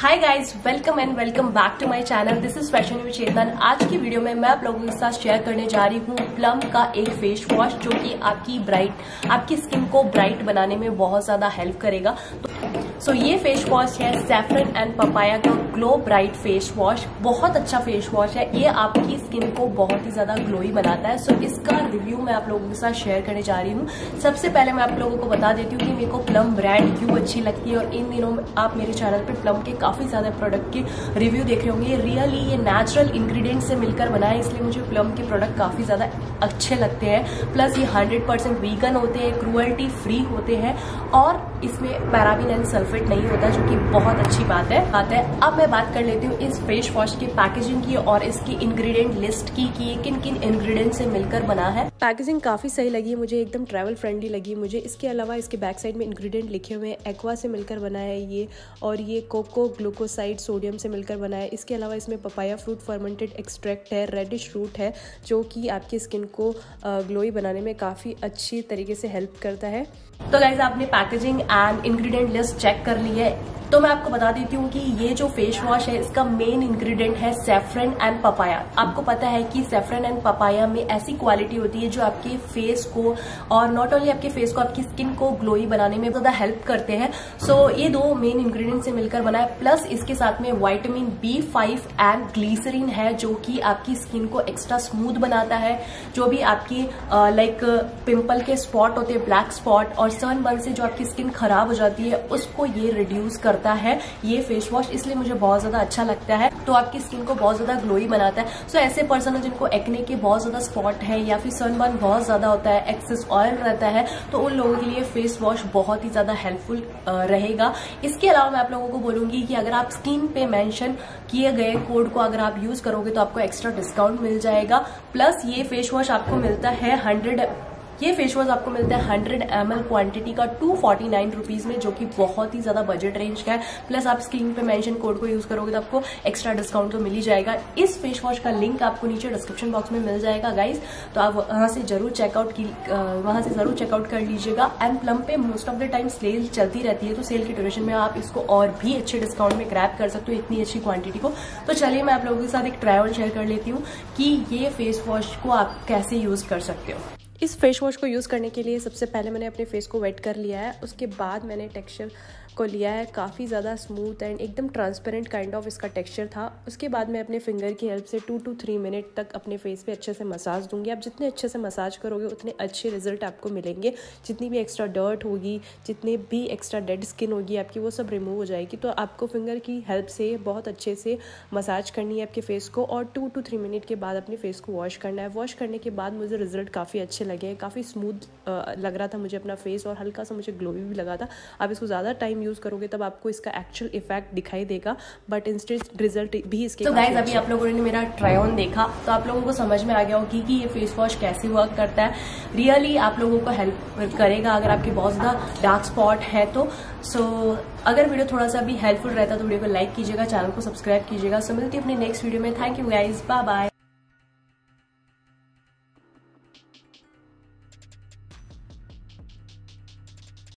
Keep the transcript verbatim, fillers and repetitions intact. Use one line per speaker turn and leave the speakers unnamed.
Hi guys, welcome and welcome back to my channel. This is fashion with Chetan. आज की video में मैं आप लोगों के साथ शेयर करने जा रही हूँ प्लम का एक फेस वॉश जो कि आपकी ब्राइट आपकी स्किन को ब्राइट बनाने में बहुत ज्यादा हेल्प करेगा। तो सो so, ये फेस वॉश है सैफरन एंड पपाया का ग्लो ब्राइट फेस वॉश। बहुत अच्छा फेस वॉश है, ये आपकी स्किन को बहुत ही ज्यादा ग्लोई बनाता है। सो so, इसका रिव्यू मैं आप लोगों के साथ शेयर करने जा रही हूँ। सबसे पहले मैं आप लोगों को बता देती हूँ कि मेरे को प्लम ब्रांड क्यों अच्छी लगती है, और इन दिनों आप मेरे चैनल पे प्लम के काफी ज्यादा प्रोडक्ट के रिव्यू देख रहे होंगे। रियली ये नेचुरल इंग्रेडिएंट से मिलकर बना है, इसलिए मुझे प्लम के प्रोडक्ट काफी ज्यादा अच्छे लगते हैं। प्लस ये हंड्रेड परसेंट वीगन होते हैं, क्रूअल्टी फ्री होते हैं, और इसमें पैराबेन एंड सल्फेट नहीं होता, जो कि बहुत अच्छी बात है बात है अब मैं बात कर लेती हूँ इस फेस वॉश की पैकेजिंग की और इसकी इंग्रेडिएंट लिस्ट की कि ये किन किन इंग्रेडिएंट से मिलकर बना है। पैकेजिंग काफी सही लगी है मुझे, एकदम ट्रैवल फ्रेंडली लगी मुझे। इसके अलावा इसके बैक साइड में इंग्रेडिएंट लिखे हुए हैं। एक्वा से मिलकर बना है ये, और ये कोको ग्लूकोसाइड सोडियम से मिलकर बना है। इसके अलावा इसमें पपाया फ्रूट फर्मेंटेड एक्सट्रैक्ट है, रेडिश रूट है, जो कि आपकी स्किन को ग्लोई बनाने में काफ़ी अच्छी तरीके से हेल्प करता है। तो गाइज, आपने packaging and ingredient list check कर ली है, तो मैं आपको बता देती हूँ कि ये जो फेस वॉश है इसका मेन इंग्रेडिएंट है सैफरन एंड पपाया। आपको पता है कि सैफरन एंड पपाया में ऐसी क्वालिटी होती है जो आपके फेस को, और नॉट ओनली आपके फेस को, आपकी स्किन को ग्लोई बनाने में ज्यादा हेल्प करते हैं। सो so, ये दो मेन इंग्रेडिएंट से मिलकर बना है। प्लस इसके साथ में vitamin B five and glycerine है, जो कि आपकी स्किन को एक्स्ट्रा स्मूथ बनाता है। जो भी आपकी लाइक पिंपल के स्पॉट होते हैं, ब्लैक स्पॉट और सनबर्न से जो आपकी स्किन खराब हो जाती है, उसको ये रिड्यूस करता है ये फेस वॉश। इसलिए मुझे बहुत ज्यादा अच्छा लगता है। तो आपकी स्किन को बहुत ज्यादा ग्लोई बनाता है। सो so, ऐसे पर्सन जिनको एक्ने के बहुत ज्यादा स्पॉट है या फिर सनबर्न बहुत ज्यादा होता है, एक्सेस ऑयल रहता है, तो उन लोगों के लिए फेस वॉश बहुत ही ज्यादा हेल्पफुल रहेगा। इसके अलावा मैं आप लोगों को बोलूंगी कि अगर आप स्क्रीन पे मेंशन किए गए कोड को अगर आप यूज करोगे तो आपको एक्स्ट्रा डिस्काउंट मिल जाएगा। प्लस ये फेस वॉश आपको मिलता है हंड्रेड ये फेस वॉश आपको मिलता है हंड्रेड एम एल क्वांटिटी का टू फोर्टी नाइन रुपीज में, जो कि बहुत ही ज्यादा बजट रेंज का है। प्लस आप स्क्रीन पे मेंशन कोड को यूज करोगे तो आपको एक्स्ट्रा डिस्काउंट तो मिल ही जाएगा। इस फेस वॉश का लिंक आपको नीचे डिस्क्रिप्शन बॉक्स में मिल जाएगा गाइज, तो आप वहां से जरूर चेकआउट की वहां से जरूर चेकआउट कर लीजिएगा। एंड प्लम पे most of the time sale चलती रहती है, तो सेल की ड्यूरेशन में आप इसको और भी अच्छे डिस्काउंट में ग्रैब कर सकते हो इतनी अच्छी क्वांटिटी को। तो चलिए मैं आप लोगों के साथ एक ट्रायल शेयर कर लेती हूँ कि ये फेस वॉश को आप कैसे यूज कर सकते हो। इस फेस वॉश को यूज़ करने के लिए सबसे पहले मैंने अपने फेस को वेट कर लिया है। उसके बाद मैंने टेक्सचर को लिया है, काफ़ी ज़्यादा स्मूथ एंड एकदम ट्रांसपेरेंट काइंड ऑफ इसका टेक्सचर था। उसके बाद मैं अपने फिंगर की हेल्प से टू टू थ्री मिनट तक अपने फेस पे अच्छे से मसाज दूंगी। आप जितने अच्छे से मसाज करोगे उतने अच्छे रिजल्ट आपको मिलेंगे। जितनी भी एक्स्ट्रा डर्ट होगी, जितने भी एक्स्ट्रा डेड स्किन होगी आपकी, वो सब रिमूव हो जाएगी। तो आपको फिंगर की हेल्प से बहुत अच्छे से मसाज करनी है आपके फेस को, और टू टू थ्री मिनट के बाद अपने फेस को वॉश करना है। वॉश करने के बाद मुझे रिजल्ट काफ़ी अच्छे लगे, काफ़ी स्मूथ लग रहा था मुझे अपना फेस, और हल्का सा मुझे ग्लोवी भी लगा था। आप इसको ज़्यादा टाइम यूज़ करोगे तब आपको इसका एक्चुअल इफेक्ट दिखाई देगा, बट इंस्टेंट रिजल्ट भी इसके। तो गाइस, अभी आप लोगों ने मेरा ट्राई ऑन देखा तो आप लोगों को समझ में आ गया होगी कि ये फेस वॉश कैसे वर्क करता है। रियली आप लोगों को हेल्प करेगा अगर आपके बहुत ज़्यादा डार्क स्पॉट है तो। सो so, अगर वीडियो थोड़ा सा भी हेल्पफुल रहता तो वीडियो को लाइक कीजिएगा, चैनल को सब्सक्राइब कीजिएगा। सो मिलती है अपने नेक्स्ट वीडियो में। Thank you guys, bye bye.